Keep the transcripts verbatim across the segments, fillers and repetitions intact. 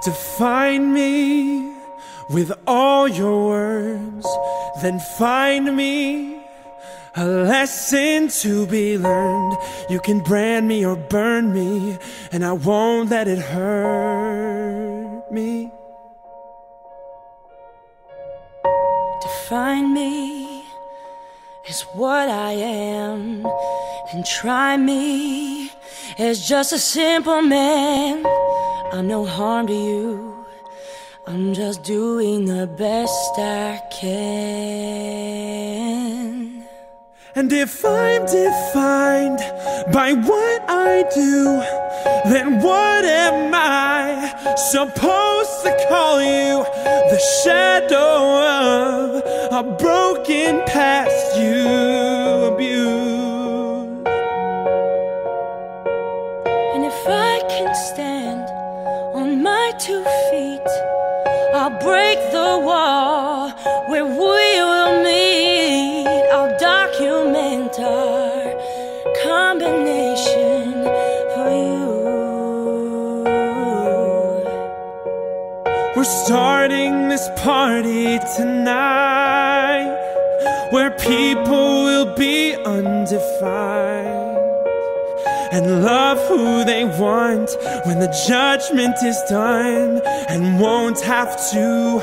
Define me with all your words, then find me a lesson to be learned. You can brand me or burn me, and I won't let it hurt me. Define me as what I am, and try me as just a simple man. I'm no harm to you, I'm just doing the best I can. And if I'm defined by what I do, then what am I supposed to call you? The shadow of a broken past you abused. And if I can stand on my two feet, I'll break the wall where we will meet. I'll document our combination for you. We're starting this party tonight, where people will be undefined and love who they want when the judgment is done, and won't have to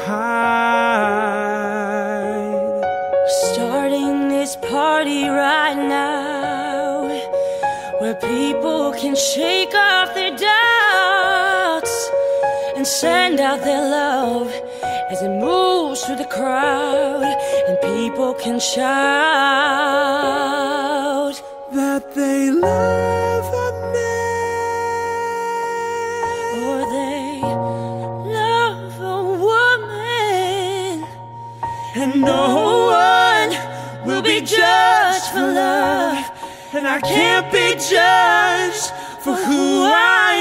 hide. Starting this party right now, where people can shake off their doubts and send out their love as it moves through the crowd, and people can shout that they love a man, or they love a woman, and no one will be judged for love, and I can't be judged for who I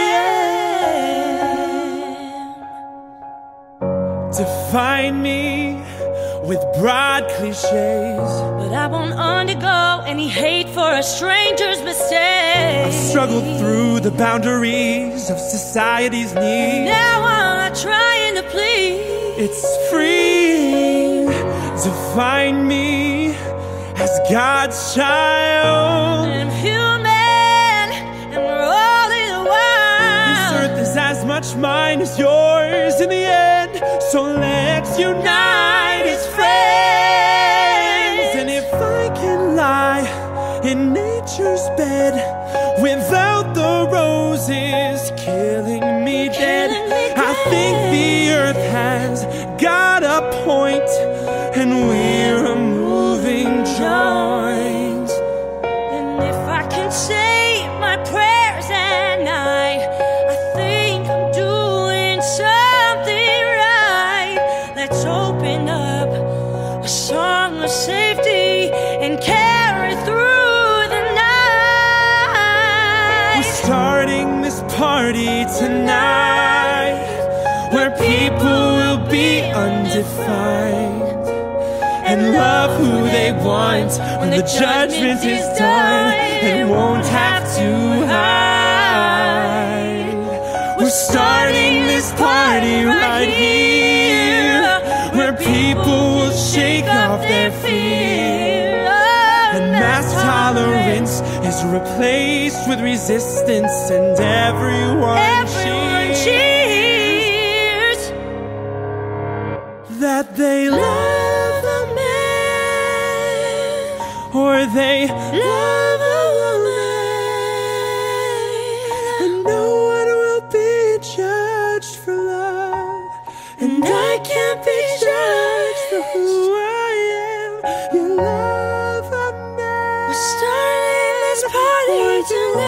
am. Define me with broad cliches, but I won't undergo any hate for a stranger's mistake. I've struggled through the boundaries of society's needs. Now I'm not trying to please. It's free. Define me as God's child. I'm human, and we're all in a while. This earth is as much mine as yours in the end, so let's unite as friends. And if I can lie in nature's bed without the roses killing me dead, I think the earth has got a point, and we're a moving joint. And if I can say my prayers at night, I think I'm doing something right. Let's open up a song of safety and carry through the night. We're starting this party tonight, where people will be undefined and love who they want when the judgment is done, and won't have to hide. We're starting this party right here, where people will shake off their fear, and mass tolerance is replaced with resistance, and everyone, Everyone cheers that they love a man, or they love a woman, and no one will be judged for love, and I can't be judged for who I am. You love a man. We're starting this party tonight.